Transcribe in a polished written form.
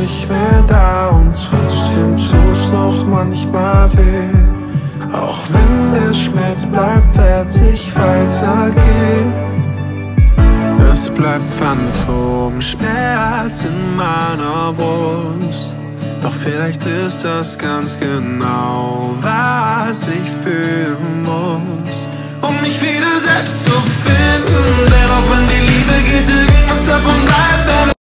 nicht mehr da und trotzdem tut's noch manchmal weh. Auch wenn der Schmerz bleibt, werd ich weitergehen. Es bleibt Phantomschmerz in meiner Brust. Doch vielleicht ist das ganz genau, was ich fühle.